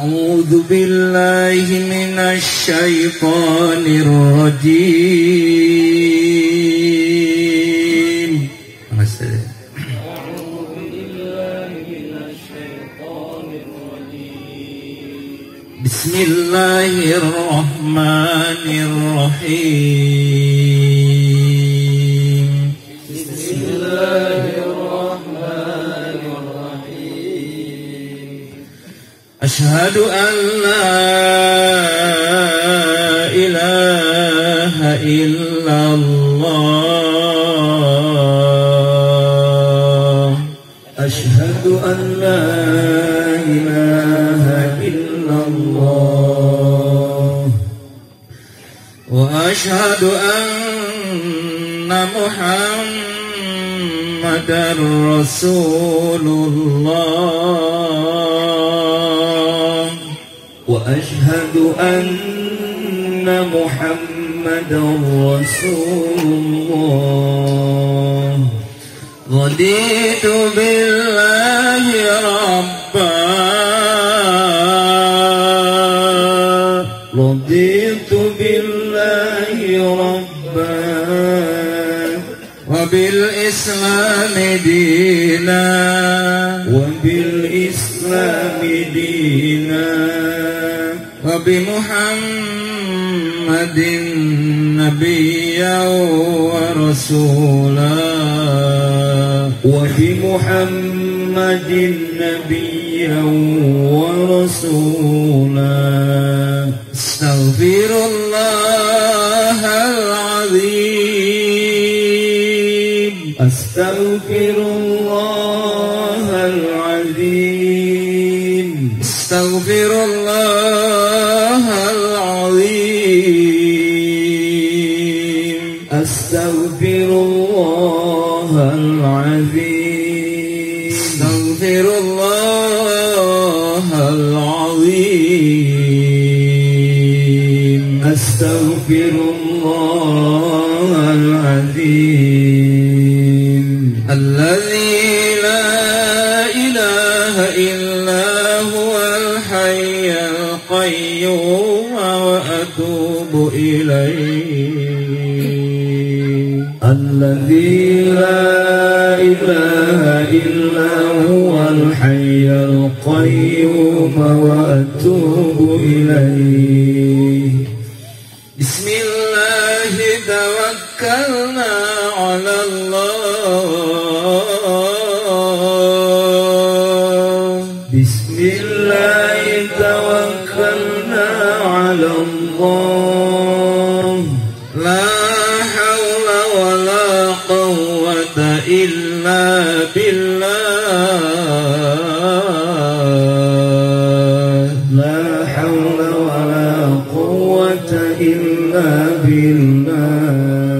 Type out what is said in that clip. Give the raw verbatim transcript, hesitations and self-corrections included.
أعوذ بالله من الشيطان الرجيم. أعوذ بالله من الشيطان الرجيم. بسم الله الرحمن الرحيم. بسم الله الرحمن الرحيم. أشهد أن لا إله إلا الله. أشهد أن لا إله إلا الله. وأشهد أن محمدا رسول الله. وأشهد أن محمدا رسول الله. رضيت بالله ربا. رضيت بالله ربا. وبالإسلام دينا. وبالإسلام دينا. وبمحمد نبيا ورسولا. وبمحمد نبيا ورسولا. استغفر الله العظيم. استغفر الله العظيم. استغفر الله العظيم. استغفر الله العظيم. استغفر الله العظيم. استغفر الله العظيم. الذي لا إله إلا هو الحي القيوم وأتوب إليه. الذي لا إله إلا هو الحي القيوم وأتوب إليه. بسم الله توكلنا على الله. بسم الله توكلنا على الله. لا حول ولا قوة إلا بالله. لا حول ولا قوة إلا بالله.